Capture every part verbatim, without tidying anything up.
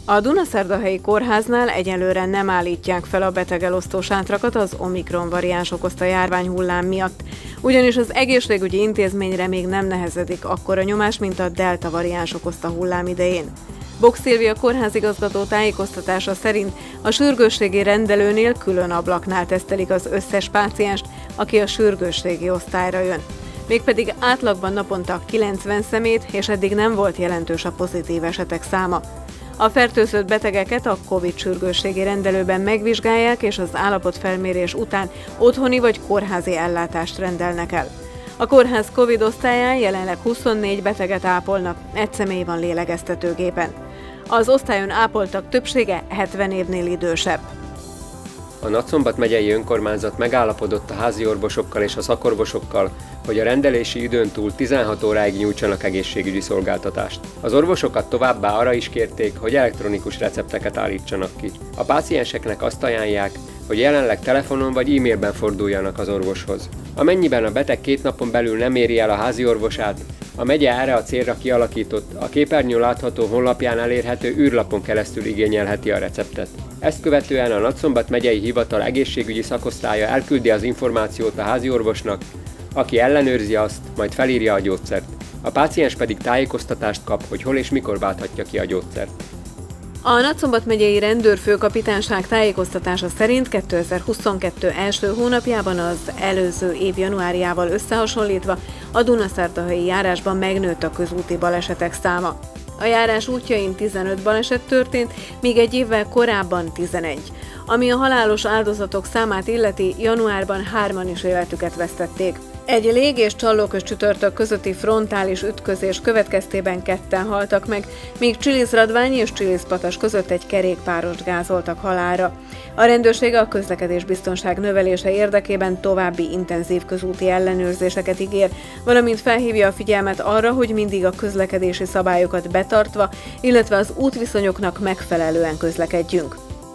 A Dunaszerdahelyi kórháznál egyelőre nem állítják fel a betegelosztó sátrakat az Omikron variáns okozta járványhullám miatt, ugyanis az egészségügyi intézményre még nem nehezedik akkora nyomás, mint a delta variáns okozta hullám idején. Bok Szilvia kórházigazgató tájékoztatása szerint a sürgősségi rendelőnél külön ablaknál tesztelik az összes pácienst, aki a sürgősségi osztályra jön. Mégpedig átlagban naponta kilencven személyt, és eddig nem volt jelentős a pozitív esetek száma. A fertőzött betegeket a Covid sürgősségi rendelőben megvizsgálják, és az állapotfelmérés után otthoni vagy kórházi ellátást rendelnek el. A kórház Covid osztályán jelenleg huszonnégy beteget ápolnak, egy személy van lélegeztetőgépen. Az osztályon ápoltak többsége hetven évnél idősebb. A Nagyszombat megyei önkormányzat megállapodott a házi orvosokkal és a szakorvosokkal, hogy a rendelési időn túl tizenhat óráig nyújtsanak egészségügyi szolgáltatást. Az orvosokat továbbá arra is kérték, hogy elektronikus recepteket állítsanak ki. A pácienseknek azt ajánlják, hogy jelenleg telefonon vagy e-mailben forduljanak az orvoshoz. Amennyiben a beteg két napon belül nem éri el a házi orvosát, a megye erre a célra kialakított, a képernyőn látható honlapján elérhető űrlapon keresztül igényelheti a receptet. Ezt követően a Nagyszombat megyei hivatal egészségügyi szakosztálya elküldi az információt a házi orvosnak, aki ellenőrzi azt, majd felírja a gyógyszert. A páciens pedig tájékoztatást kap, hogy hol és mikor válthatja ki a gyógyszert. A Nagyszombat megyei rendőrfőkapitányság tájékoztatása szerint kétezer-huszonkettő első hónapjában az előző év januárjával összehasonlítva a Dunaszerdahelyi járásban megnőtt a közúti balesetek száma. A járás útjain tizenöt baleset történt, míg egy évvel korábban tizenegy. Ami a halálos áldozatok számát illeti, januárban hárman is életüket vesztették. Egy lég- és csallóköz csütörtök közötti frontális ütközés következtében ketten haltak meg, míg Csiliszradványi és Csiliszpatas között egy kerékpárost gázoltak halálra. A rendőrség a közlekedésbiztonság növelése érdekében további intenzív közúti ellenőrzéseket ígér, valamint felhívja a figyelmet arra, hogy mindig a közlekedési szabályokat betartva, illetve az útviszonyoknak megfelelően közlekedjünk.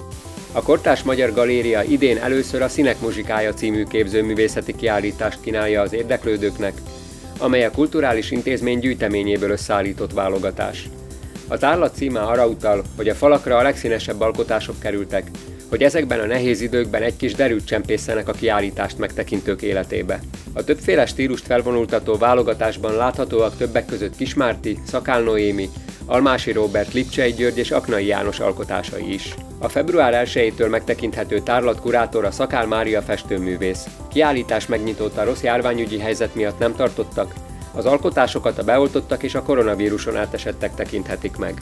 A Kortárs Magyar Galéria idén először a Színek Muzsikája című képzőművészeti kiállítást kínálja az érdeklődőknek, amely a kulturális intézmény gyűjteményéből összeállított válogatás. A tárlat címe arra utal, hogy a falakra a legszínesebb alkotások kerültek, hogy ezekben a nehéz időkben egy kis derűt csempészenek a kiállítást megtekintők életébe. A többféle stílust felvonultató válogatásban láthatóak többek között Kismárti, Szakál Noémi, Almási Róbert, Lipcsei György és Aknai János alkotásai is. A február elsejétől megtekinthető tárlat kurátora Szakál Mária festőművész. Kiállítás megnyitót a rossz járványügyi helyzet miatt nem tartottak, az alkotásokat a beoltottak és a koronavíruson átesettek tekinthetik meg.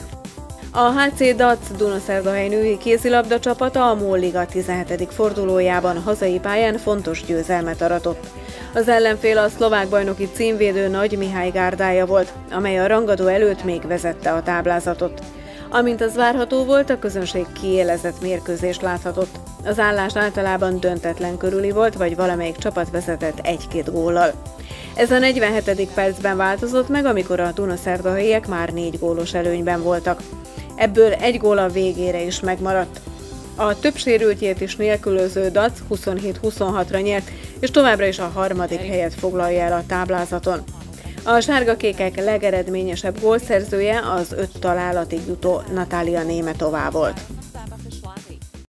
A há cé Dac Dunaszerdahely női kézilabda csapata a Mólliga tizenhetedik fordulójában hazai pályán fontos győzelmet aratott. Az ellenfél a szlovák bajnoki címvédő Nagy Mihály gárdája volt, amely a rangadó előtt még vezette a táblázatot. Amint az várható volt, a közönség kiélezett mérkőzést láthatott. Az állás általában döntetlen körüli volt, vagy valamelyik csapat vezetett egy-két góllal. Ez a negyvenhetedik percben változott meg, amikor a dunaszerdahelyiek már négy gólos előnyben voltak. Ebből egy gól a végére is megmaradt. A több sérültjét is nélkülöző Dac huszonhét huszonhatra nyert, és továbbra is a harmadik helyet foglalja el a táblázaton. A sárgakékek legeredményesebb gólszerzője az öt találatig jutó Natália Németová volt.